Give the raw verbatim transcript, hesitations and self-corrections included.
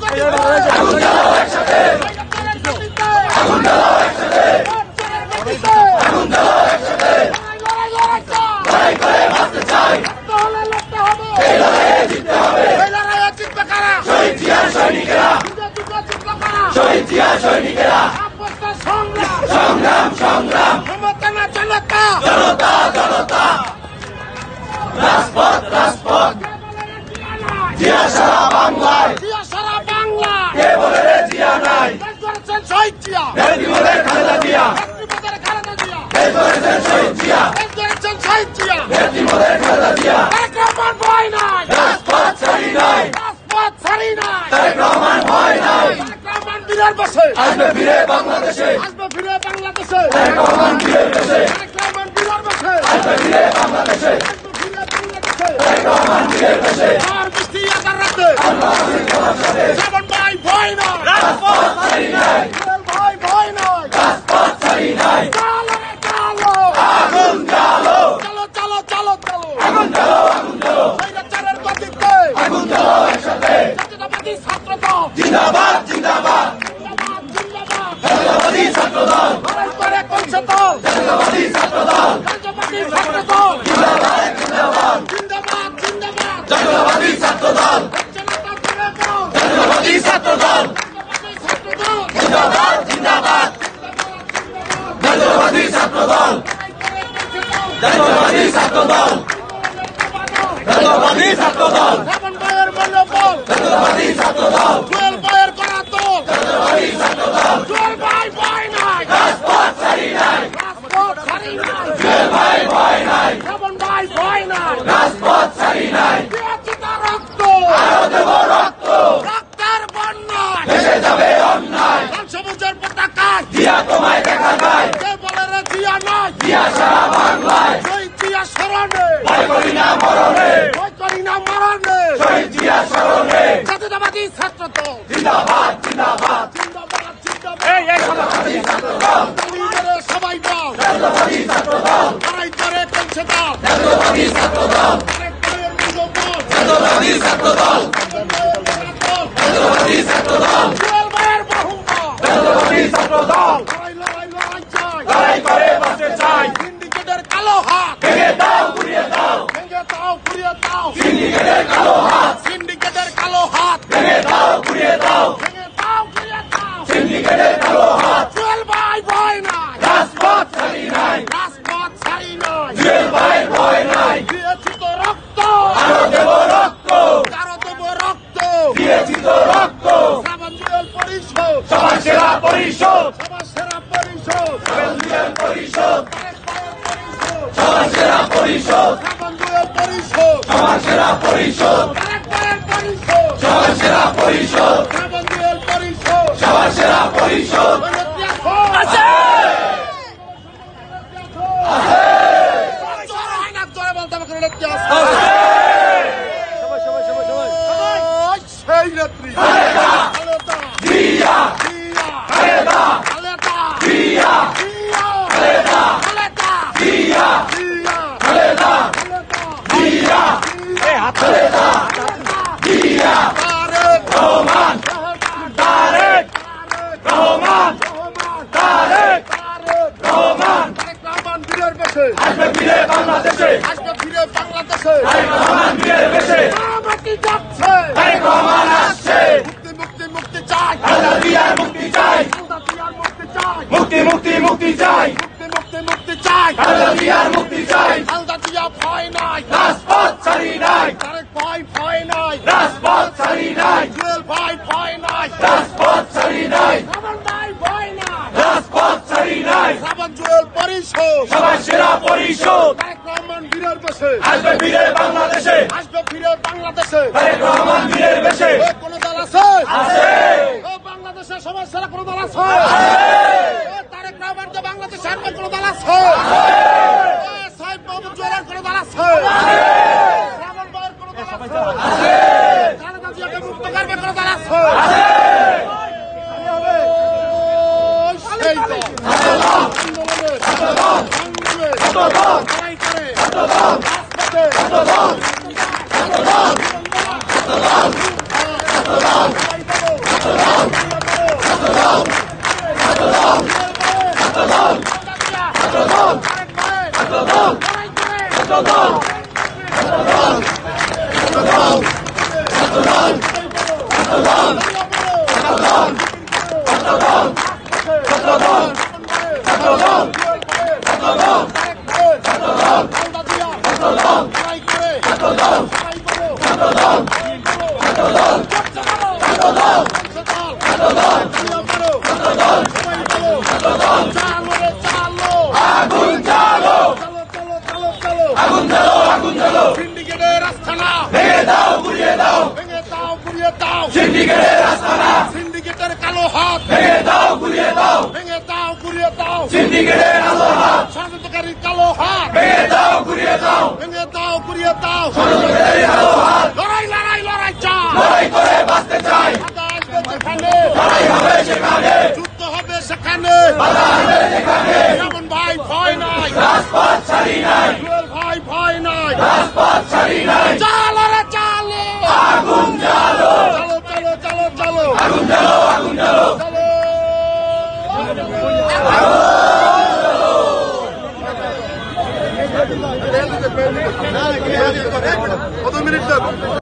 সংগ্রাম সংগ্রাম জনতা জনতা জনতা রাজপথ রাজপথ জিয়া সারা বাংলায় জিয়া সারা বাংলা কে বলে রে জিয়া নাই শহীদ জিয়া নেত্রীদের খালেদা জিয়া নেত্রীদের খালেদা জিয়া কে করেছেন শহীদ জিয়া নেত্রীদের শহীদ জিয়া নেত্রীদের খালেদা জিয়া তারেক রহমান ভয় নাই রাজপথ ছাড়ি নাই রাজপথ ছাড়ি নাই তারেক রহমান ভয় নাই তারেক রহমান বীরের বসে আসবে ফিরে বাংলাদেশে আসবে ফিরে বাংলাদেশে তারেক রহমান বীরের বসে তারেক রহমান বীরের বসে আসবে ফিরে বাংলাদেশে তারেক রহমান বীরের বসে আর বৃষ্টি আকার রাতে আল্লাহ আমার সাথে জীবন ভাই ভয় নাই রাজপথ ছাড়ি নাই ভয় ভয় নাই রাজপথ ছাড়ি নাই চলো চলো আগুন জ্বালো চলো চলো চলো চলো আগুন জ্বালো আগুন জ্বালো স্বৈরাচারের গতিতে আগুন জ্বালো একসাথে জাতীয়তাবাদী ছাত্র দল জিন্দাবাদ জিন্দাবাদ জিন্দাবাদ জিন্দাবাদ জাতীয়তাবাদী ছাত্র দল লড়াই করে কোনছে দল জাতীয়তাবাদী ছাত্র দল জাতীয়তাবাদী ছাত্র দল জিন্দাবাদ জিন্দাবাদ জিন্দাবাদ জিন্দাবাদ জাতীয়তাবাদী ছাত্র দল জাতীয়তাবাদী ছাত্র দল জিন্দাবাদ জিন্দাবাদ জাতীয়তাবাদী ছাত্র দল জাতীয়তাবাদী ছাত্র দল জাতীয়তাবাদী ছাত্র দল রাবণ ভাইয়ের মনোবল জাতীয়তাবাদী ছাত্র দল জুয়েল ভাইয়ের করাতল জাতীয়তাবাদী ছাত্র দল জুয়েল ভাই ভয় নাই রাজপথ ছাড়ি নাই রাজপথ ছাড়ি নাই জুয়েল ভাই ভয় নাই রাবণ ভাই ভয় নাই রাজপথ ছাড়ি নাই দিয়েছি তার রক্ত আরো দেব রক্ত রক্তের বন্যায় ভেসে যাবে অন্যায় লাল সবুজের পতাকায় জিয়া তোমায় দেখা যায় কে বলে রে জিয়া নাই জিয়া সারা বাংলায় শহীদ জিয়া স্মরণে ভয় করি না মরণে ভয় করি না মরণে শহীদ জিয়া স্মরণে জাতীয়তাবাদী ছাত্র দল জিন্দাবাদ জিন্দাবাদ জিন্দাবাদ জিন্দাবাদ এই এই জাতীয়তাবাদী ছাত্র দল তালিমের সবাই দল জাতীয়তাবাদী ছাত্র দল লড়াই করে কোনছে দল জাতীয়তাবাদী ছাত্র দল তারেক ভাইয়ের মনোবল জাতীয়তাবাদী ছাত্র দল জাতীয়তাবাদী ছাত্র দল জুয়েল ভাইয়ের বাহুবল জাতীয়তাবাদী ছাত্র দল লড়াই লড়াই লড়াই চাই লড়াই করে বাঁচতে চাই সিন্ডিকেটের কালো হাত ভেঙে দাও ঘুরিয়ে দাও ভেঙে দাও ঘুরিয়ে দাও সিন্ডিকেটের কালো হাত সিন্ডিকেটের কালো হাত ভেঙে দাও ঘুরিয়ে দাও ভেঙে দাও ঘুরিয়ে দাও সিন্ডিকেটের কালো হাত জুয়েল ভাই ভয় নাই রাজপথ ছাড়ি নাই রাজপথ ছাড়ি নাই জুয়েল ভাই ভয় নাই দিয়েছি তো রক্ত আরো দেব রক্ত আরো দেব রক্ত দিয়েছি তো রক্ত শ্রাবণ জুয়েল পরিষদ সবার সেরা পরিষদ সবার সেরা পরিষদ শ্রাবণ জুয়েল পরিষদ সবার সেরা পরিষদ শ্রাবণ জুয়েল পরিষদ সবার সেরা পরিষদ সবার সেরা পরিষদ শ্রাবণ জুয়েল পরিষদ সবার সেরা পরিষদ আছে আছে জোরে হয় না জোরে বলতে হবে কোন নেত্রী আছে সবাই সবাই সবাই সবাই সেই নেত্রী খালেদা জিয়া খালেদা খালেদা জিয়া খালেদা খালেদা জিয়া খালেদা জিয়া এই হাত খালেদা জিয়া তারেক রহমান তারেক রহমান তারেক রহমান তারেক রহমান বীরের বেশে আসবে ফিরে বাংলাদেশে আসবে ফিরে বাংলাদেশে তারেক রহমান বীরের বেশে আমাকে যাচ্ছে তারেক রহমান আসছে মুক্তি মুক্তি মুক্তি চাই খালেদা জিয়ার মুক্তি চাই খালেদা জিয়ার মুক্তি চাই মুক্তি মুক্তি মুক্তি চাই মুক্তি মুক্তি মুক্তি চাই খালেদা জিয়ার মুক্তি চাই খালেদা জিয়া ভয় নাই রাজপথ ছাড়ি নাই তারেক ভাই ভয় নাই রাজপথ ছাড়ি নাই জুয়েল ভাই ভয় নাই রাজপথ ছাড়ি নাই রাবণ ভাই ভয় নাই রাজপথ ছাড়ি নাই শ্রাবণ জুয়েল পরিষদ সবার সেরা পরিষদ তারেক রহমান বীরের বেশে আসবে ফিরে বাংলাদেশে আসবে ফিরে বাংলাদেশে তারেক রহমান বীরের বেশে কোন দল আছে আছে ও বাংলাদেশে সবার সেরা কোন দল আছে আছে ও তারেক রহমান যে বাংলাদেশে আসবে কোন দল আছে আছে ও সাহেব মাহমুদ জোয়ারের কোন দল আছে আছে শ্রাবণ ভাইয়ের কোন দল আছে আছে খালেদা জিয়াকে মুক্ত করবে কোন দল আছে আছে সেই দল আন্দোলনে আন্দোলন আন্দোলন লড়াই করে আন্দোলন রাজপথে আন্দোলন আন্দোলন আন্দোলন আন্দোলন সিন্ডিকেটের আস্তানা ভেঙে দাও, গুড়িয়ে দাও, ভেঙে দাও, গুড়িয়ে দাও, সিন্ডিকেটের আস্তানা, সিন্ডিকেটের কালো হাত ভেঙে দাও, গুড়িয়ে দাও, ভেঙে দাও, গুড়িয়ে দাও, সিন্ডিকেটের কালো হাত, ষড়যন্ত্রকারীর কালো হাত ভেঙে দাও, গুড়িয়ে দাও, ভেঙে দাও, গুড়িয়ে দাও, ষড়যন্ত্রকারীর কালো হাত। লড়াই লড়াই লড়াই চাই, লড়াই করে বাঁচতে চাই,